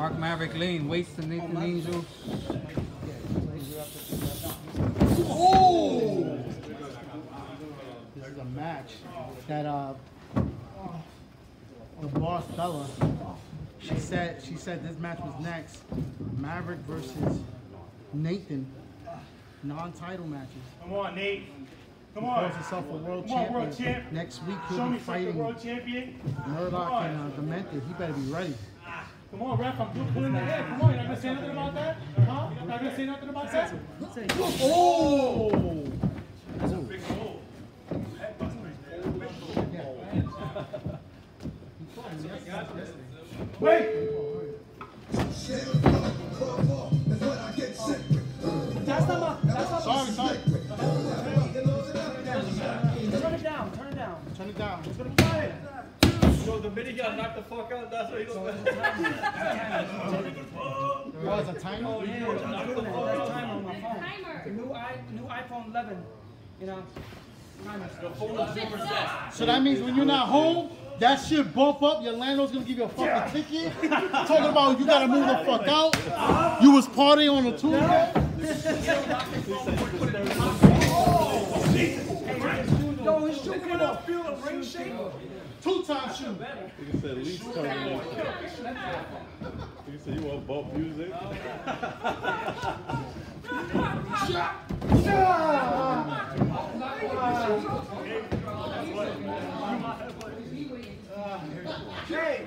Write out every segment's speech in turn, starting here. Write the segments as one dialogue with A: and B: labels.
A: Mark Maverick Lane waits to Nathan Angel.
B: Oh! This is a match that the boss Bella, she said this match was next. Maverick versus Nathan, non-title matches.
C: Come on, Nate. Come
B: He
C: on.
B: calls himself a world
C: Come on,
B: champion.
C: world champ.
B: Next week
C: Show
B: he'll
C: me
B: be
C: something,
B: fighting
C: world champion.
B: Murdoch and Demented. He better be ready.
C: Come on, ref. I'm pulling the head. Come on, you're not gonna say nothing about that? Huh? You're not gonna say nothing about that?
B: Oh!
C: That's a big hole. Wait! That's not
B: Sorry.
C: Turn it down, turn it down.
B: Turn it down.
C: It's gonna fly it.
D: So the minute you got knocked the fuck out, that's what he
B: Oh, it's a timer?
E: Yeah, that's timer on my phone. New iPhone 11. You know, timer.
B: So that means when you're not home, that shit bump up, your landlord's gonna give you a fucking ticket. Talking about you gotta move the fuck out. You was partying on a Tuesday.
E: Yo, his shoe came off.
C: Feel a ring shape?
B: Two-time shoe.
D: You said least coming in. You said you want bump music?
C: Hey!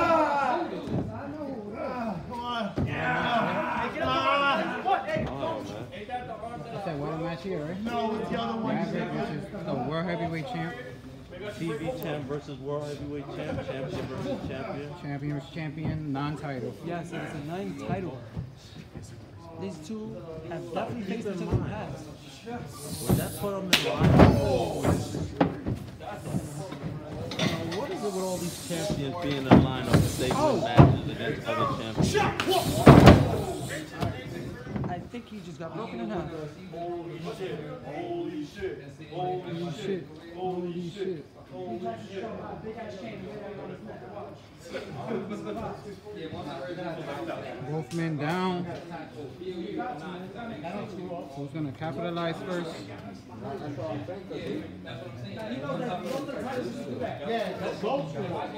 C: What? Hey,
A: That's that one match here, right?
B: No, it's the other one.
A: Maverick versus the World Heavyweight Champ.
D: TV champ versus world heavyweight champ, champion versus champion.
A: Champion versus champion, non-title.
E: Yes, it's a non-title. These two have definitely faced each other in the past.
D: Would that put them in line? What is it with all these champions being in line of stapling matches against other champions?
E: I think he just got broken in half.
C: Holy shit. Holy shit.
A: Holy shit. Holy shit. Both men down. Who's gonna capitalize first?
B: Yeah, that's both.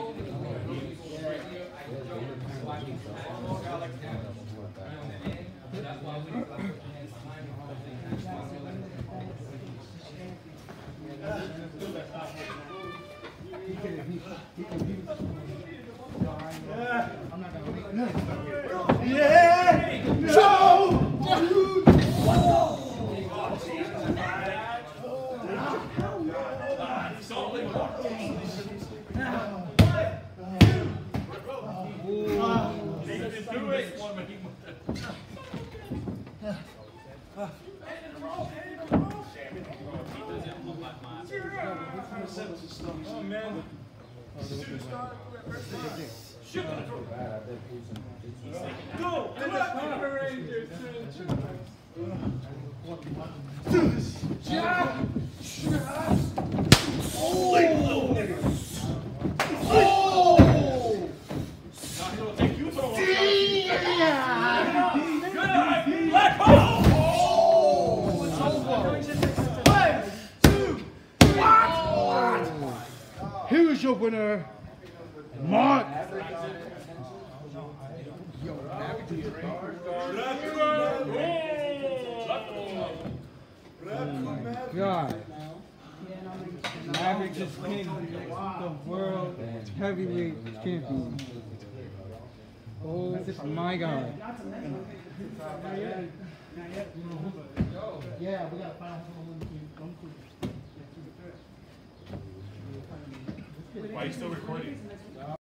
B: I'm not gonna make it.
C: Yeah! Joe! Oh man. Go! Come on, Power Rangers!
B: Here is your winner, Mark.
A: God. Maverick just pinned the World Heavyweight Champion. Oh my God.
B: Yeah, we gotta find
C: Why are you still recording?